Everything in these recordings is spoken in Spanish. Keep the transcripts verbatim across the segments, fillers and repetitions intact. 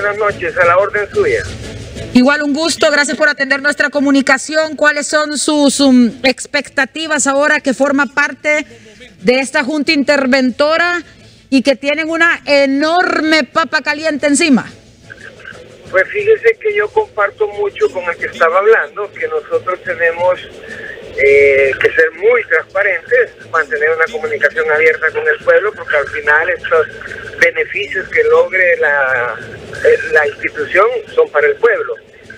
Buenas noches, a la orden suya. Igual un gusto, gracias por atender nuestra comunicación. ¿Cuáles son sus um, expectativas ahora que forma parte de esta junta interventora y que tienen una enorme papa caliente encima? Pues fíjese que yo comparto mucho con el que estaba hablando, que nosotros tenemos eh, que ser muy transparentes, mantener una comunicación abierta con el pueblo, porque al final estos beneficios que logre la, la institución son para el pueblo.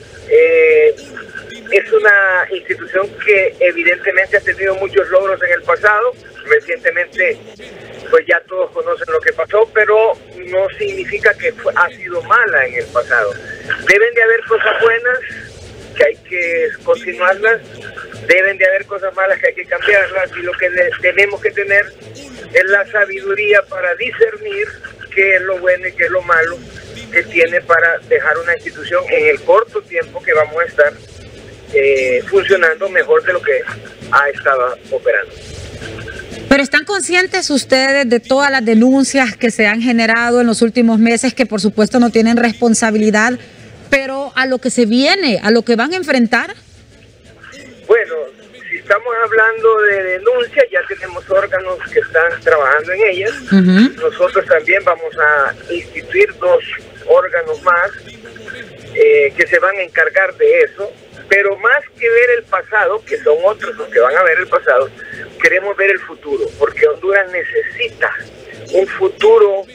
Eh, es una institución que evidentemente ha tenido muchos logros en el pasado. Recientemente pues ya todos conocen lo que pasó, pero no significa que fue, ha sido mala en el pasado. Deben de haber cosas buenas que hay que continuarlas, deben de haber cosas malas que hay que cambiarlas, y lo que tenemos que tener es la sabiduría para discernir qué es lo bueno y qué es lo malo que tiene para dejar una institución en el corto tiempo que vamos a estar eh, funcionando mejor de lo que ha estado operando. Pero ¿están conscientes ustedes de todas las denuncias que se han generado en los últimos meses, que por supuesto no tienen responsabilidad, pero a lo que se viene, a lo que van a enfrentar? Bueno, si estamos hablando de denuncias, ya tenemos órganos que están trabajando en ellas. Uh-huh. Nosotros también vamos a instituir dos órganos más eh, que se van a encargar de eso. Pero más que ver el pasado, que son otros los que van a ver el pasado, queremos ver el futuro, porque Honduras necesita un futuro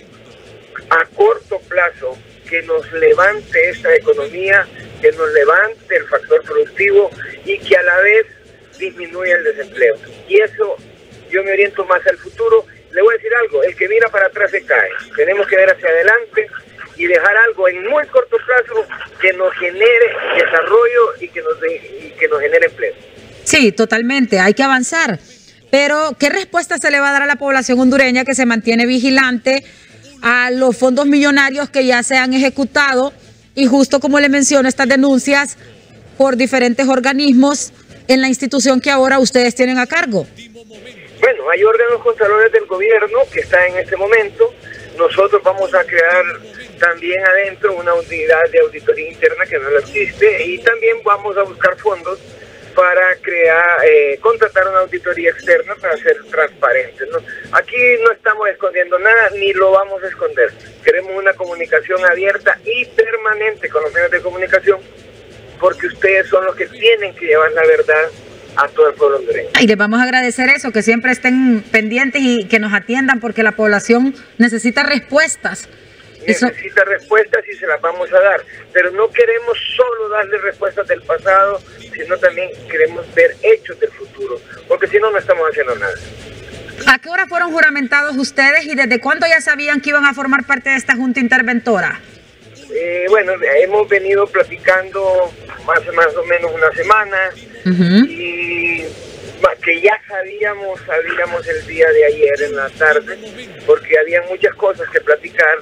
a corto plazo que nos levante esta economía, que nos levante el factor productivo y que a la vez disminuya el desempleo. Y eso yo me oriento más al futuro. Le voy a decir algo, el que mira para atrás se cae. Tenemos que ver hacia adelante y dejar algo en muy corto plazo que nos genere desarrollo y que nos, de, y que nos genere empleo. Sí, totalmente, hay que avanzar. Pero, ¿qué respuesta se le va a dar a la población hondureña que se mantiene vigilante a los fondos millonarios que ya se han ejecutado? Y justo como le menciono, estas denuncias por diferentes organismos en la institución que ahora ustedes tienen a cargo. Bueno, hay órganos contralores del gobierno que están en este momento. Nosotros vamos a crear también adentro una unidad de auditoría interna que no existe, y también vamos a buscar fondos para crear, eh, contratar una auditoría externa para ser transparentes, ¿no? Aquí no estamos escondiendo nada, ni lo vamos a esconder. Queremos una comunicación abierta y permanente con los medios de comunicación, porque ustedes son los que tienen que llevar la verdad a todo el pueblo hondureño. Y les vamos a agradecer eso, que siempre estén pendientes y que nos atiendan, porque la población necesita respuestas. Necesita respuestas y se las vamos a dar, pero no queremos solo darle respuestas del pasado, sino también queremos ver hechos del futuro, porque si no, no estamos haciendo nada. ¿A qué hora fueron juramentados ustedes y desde cuándo ya sabían que iban a formar parte de esta junta interventora? Eh, bueno, hemos venido platicando más, más o menos una semana. Uh-huh. Y que ya sabíamos, sabíamos el día de ayer en la tarde, porque había muchas cosas que platicar,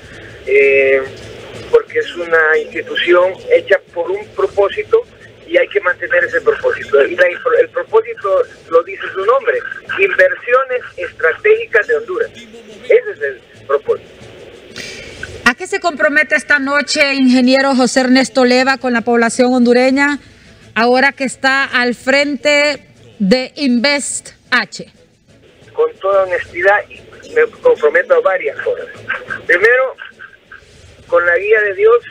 eh, porque es una institución hecha por un propósito y hay que mantener ese propósito. Y la, el propósito lo dice su nombre: inversiones estratégicas de Honduras. Ese es el propósito. ¿A qué se compromete esta noche, ingeniero José Ernesto Leva, con la población hondureña, ahora que está al frente de Invest H? Con toda honestidad me comprometo a varias cosas. Primero, con la guía de Dios,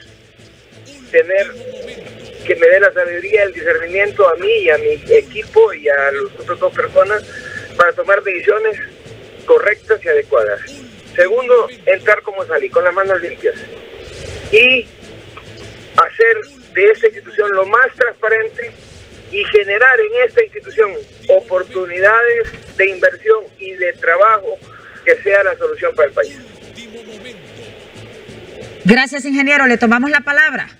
tener que me dé la sabiduría, el discernimiento a mí y a mi equipo y a las otras dos personas para tomar decisiones correctas y adecuadas. Segundo, entrar como salí, con las manos limpias. Y hacer de esta institución lo más transparente y generar en esta institución oportunidades de inversión y de trabajo que sea la solución para el país. Gracias, ingeniero. Le tomamos la palabra.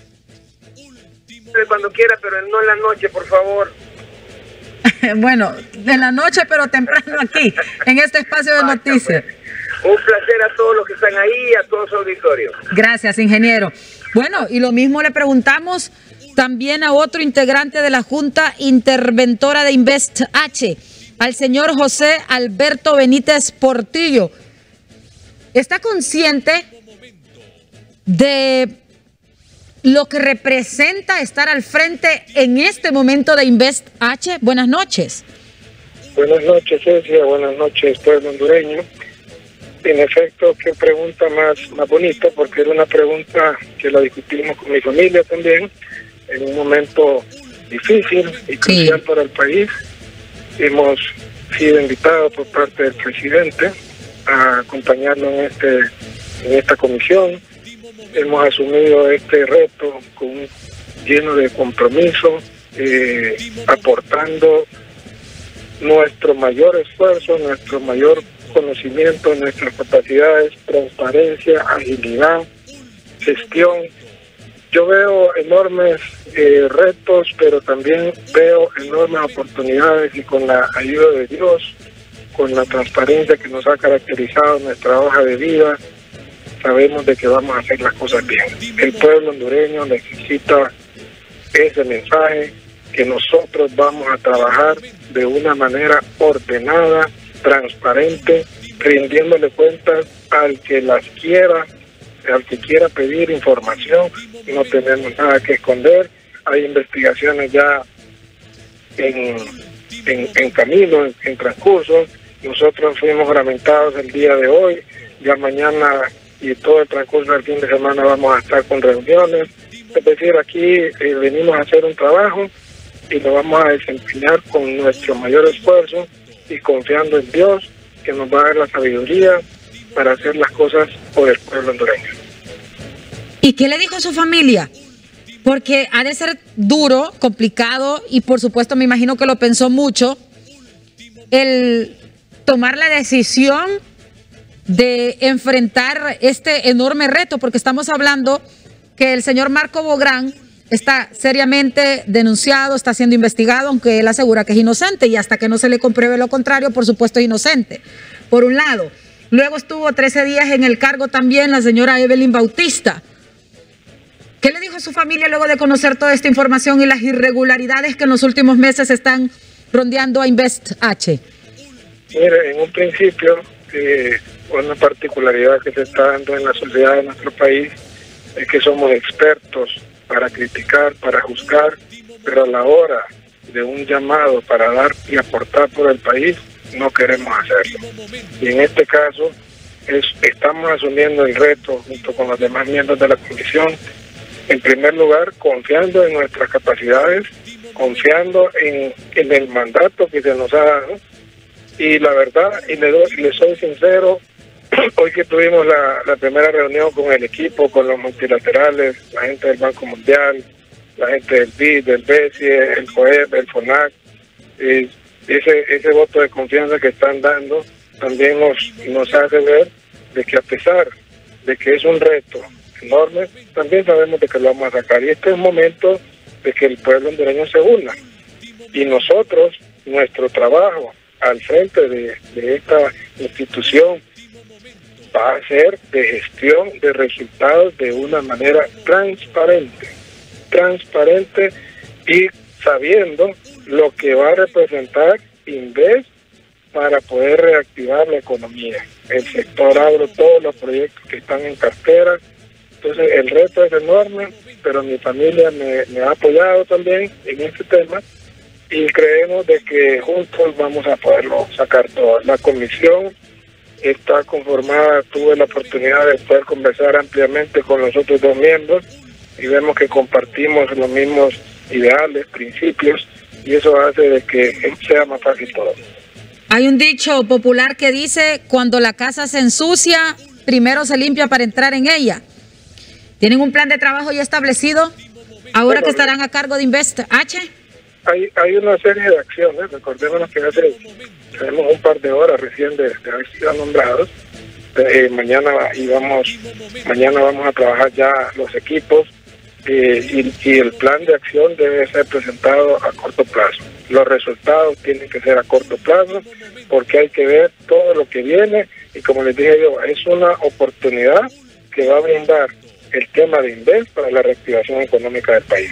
Cuando quiera, pero no en la noche, por favor. Bueno, de la noche, pero temprano aquí, en este espacio de noticias. Un placer a todos los que están ahí y a todo su auditorio. Gracias, ingeniero. Bueno, y lo mismo le preguntamos también a otro integrante de la Junta Interventora de Invest H, al señor José Alberto Benítez Portillo. ¿Está consciente de lo que representa estar al frente en este momento de Invest H. Buenas noches. Buenas noches, Cecia. Buenas noches, pueblo hondureño. En efecto, qué pregunta más, más bonita, porque era una pregunta que la discutimos con mi familia también, en un momento difícil y crucial sí. para el país. Hemos sido invitados por parte del presidente a acompañarlo en, este, en esta comisión. Hemos asumido este reto con, lleno de compromiso, eh, aportando nuestro mayor esfuerzo, nuestro mayor conocimiento, nuestras capacidades, transparencia, agilidad, gestión. Yo veo enormes eh, retos, pero también veo enormes oportunidades, y con la ayuda de Dios, con la transparencia que nos ha caracterizado nuestra hoja de vida, sabemos de que vamos a hacer las cosas bien. El pueblo hondureño necesita ese mensaje, que nosotros vamos a trabajar de una manera ordenada, transparente, rindiéndole cuentas al que las quiera, al que quiera pedir información. No tenemos nada que esconder. Hay investigaciones ya en, en, en camino, en, en transcurso. Nosotros fuimos juramentados el día de hoy, ya mañana y todo el transcurso del fin de semana vamos a estar con reuniones. Es decir, aquí eh, venimos a hacer un trabajo y lo vamos a desempeñar con nuestro mayor esfuerzo y confiando en Dios, que nos va a dar la sabiduría para hacer las cosas por el pueblo hondureño. ¿Y qué le dijo a su familia? Porque ha de ser duro, complicado, y por supuesto me imagino que lo pensó mucho, el tomar la decisión de enfrentar este enorme reto, porque estamos hablando que el señor Marco Bográn está seriamente denunciado, está siendo investigado, aunque él asegura que es inocente, y hasta que no se le compruebe lo contrario, por supuesto es inocente, por un lado. Luego estuvo trece días en el cargo también la señora Evelyn Bautista. ¿Qué le dijo a su familia luego de conocer toda esta información y las irregularidades que en los últimos meses están rondeando a Invest H? Mire, en un principio, eh, una particularidad que se está dando en la sociedad de nuestro país es que somos expertos para criticar, para juzgar, pero a la hora de un llamado para dar y aportar por el país, no queremos hacerlo. Y en este caso, es, estamos asumiendo el reto junto con los demás miembros de la comisión, en primer lugar, confiando en nuestras capacidades, confiando en, en el mandato que se nos ha dado, y la verdad, y le, doy, le soy sincero, hoy que tuvimos la, la primera reunión con el equipo, con los multilaterales, la gente del Banco Mundial, la gente del B I D, del B C E, el COEP, el FONAC, y ese, ese voto de confianza que están dando también nos, nos hace ver de que a pesar de que es un reto enorme, también sabemos de que lo vamos a sacar. Y este es el momento de que el pueblo hondureño se una. Y nosotros, nuestro trabajo al frente de, de esta institución va a ser de gestión de resultados de una manera transparente, transparente y sabiendo lo que va a representar Invest para poder reactivar la economía, el sector agro, todos los proyectos que están en cartera. Entonces el reto es enorme, pero mi familia me, me ha apoyado también en este tema y creemos de que juntos vamos a poderlo sacar todo. La comisión está conformada, tuve la oportunidad de poder conversar ampliamente con los otros dos miembros y vemos que compartimos los mismos ideales, principios, y eso hace de que sea más fácil todo. Hay un dicho popular que dice, cuando la casa se ensucia, primero se limpia para entrar en ella. ¿Tienen un plan de trabajo ya establecido ahora bueno, que estarán a cargo de Invest H? Hay, hay una serie de acciones, recordemos que hace tenemos un par de horas recién de, de haber sido nombrados. Eh, mañana íbamos, mañana vamos a trabajar ya los equipos eh, y, y el plan de acción debe ser presentado a corto plazo. Los resultados tienen que ser a corto plazo porque hay que ver todo lo que viene y como les dije yo, es una oportunidad que va a brindar el tema de Invest para la reactivación económica del país.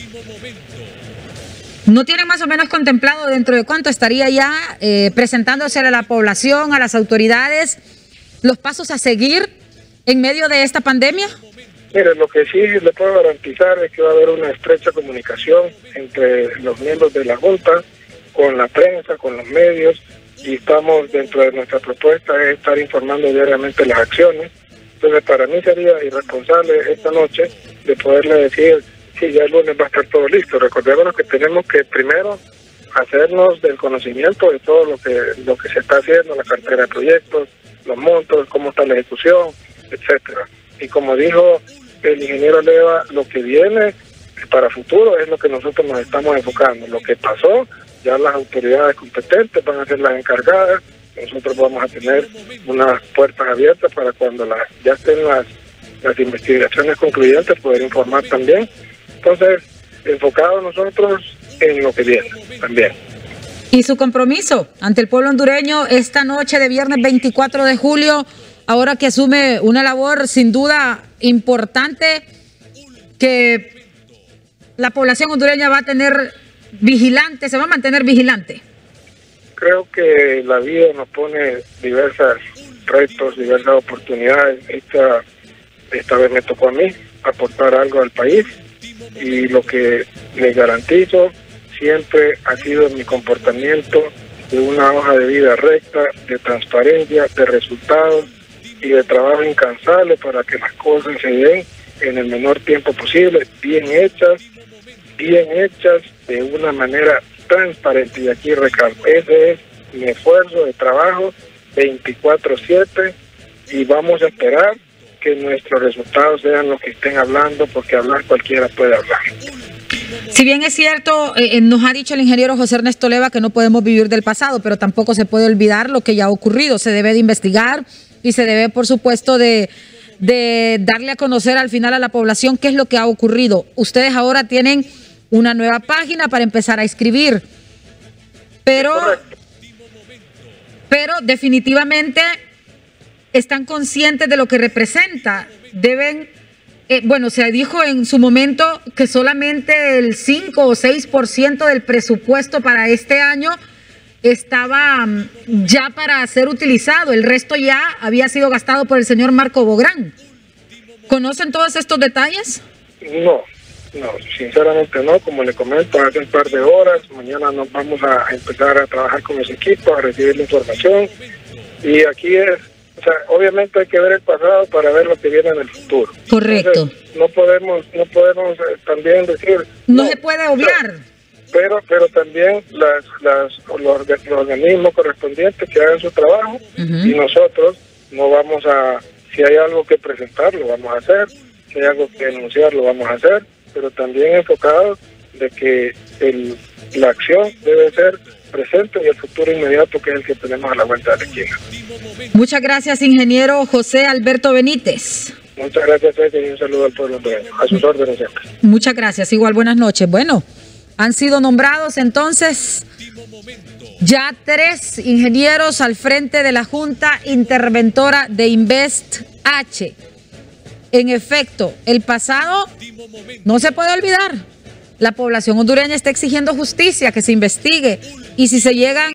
¿No tienen más o menos contemplado dentro de cuánto estaría ya eh, presentándose a la población, a las autoridades, los pasos a seguir en medio de esta pandemia? Mire, lo que sí le puedo garantizar es que va a haber una estrecha comunicación entre los miembros de la Junta, con la prensa, con los medios, y estamos dentro de nuestra propuesta es estar informando diariamente las acciones. Entonces, para mí sería irresponsable esta noche de poderle decir, sí, ya el lunes va a estar todo listo. Recordémonos que tenemos que primero hacernos del conocimiento de todo lo que lo que se está haciendo, la cartera de proyectos, los montos, cómo está la ejecución, etcétera. Y como dijo el ingeniero Leva, lo que viene para futuro es lo que nosotros nos estamos enfocando. Lo que pasó, ya las autoridades competentes van a ser las encargadas. Nosotros vamos a tener unas puertas abiertas para cuando las, ya estén las, las investigaciones concluyentes, poder informar también. Entonces, enfocados nosotros en lo que viene también. Y su compromiso ante el pueblo hondureño esta noche de viernes veinticuatro de julio, ahora que asume una labor sin duda importante, que la población hondureña va a tener vigilante, se va a mantener vigilante. Creo que la vida nos pone diversos retos, diversas oportunidades. Esta, esta vez me tocó a mí aportar algo al país, y lo que le garantizo siempre ha sido mi comportamiento de una hoja de vida recta, de transparencia, de resultados y de trabajo incansable para que las cosas se den en el menor tiempo posible, bien hechas, bien hechas de una manera transparente. Y aquí recalco, ese es mi esfuerzo de trabajo veinticuatro siete, y vamos a esperar que nuestros resultados sean los que estén hablando, porque hablar cualquiera puede hablar. Si bien es cierto, eh, nos ha dicho el ingeniero José Ernesto Leva que no podemos vivir del pasado, pero tampoco se puede olvidar lo que ya ha ocurrido. Se debe de investigar y se debe, por supuesto, de, de darle a conocer al final a la población qué es lo que ha ocurrido. Ustedes ahora tienen una nueva página para empezar a escribir, pero, pero definitivamente están conscientes de lo que representa. Deben, eh, bueno, se dijo en su momento que solamente el cinco o seis por ciento del presupuesto para este año estaba um, ya para ser utilizado. El resto ya había sido gastado por el señor Marco Bográn. ¿Conocen todos estos detalles? No, no, sinceramente no. Como le comento, hace un par de horas, mañana nos vamos a empezar a trabajar con los equipos, a recibir la información. Y aquí es, o sea, obviamente hay que ver el pasado para ver lo que viene en el futuro. Correcto. Entonces, no podemos, no podemos eh, también decir... No, no se puede obviar. No, pero pero también las, las los, los organismos correspondientes que hagan su trabajo, uh-huh. Y nosotros no vamos a... Si hay algo que presentar, lo vamos a hacer. Si hay algo que denunciar, lo vamos a hacer. Pero también enfocados de que el, la acción debe ser presente y el futuro inmediato, que es el que tenemos a la vuelta de la esquina. Muchas gracias, ingeniero José Alberto Benítez. Muchas gracias, Ceci, y un saludo al pueblo hondureño. A sus órdenes siempre. Muchas gracias. Igual, buenas noches. Bueno, han sido nombrados entonces ya tres ingenieros al frente de la Junta Interventora de Invest H. En efecto, el pasado no se puede olvidar. La población hondureña está exigiendo justicia, que se investigue, y si se llegan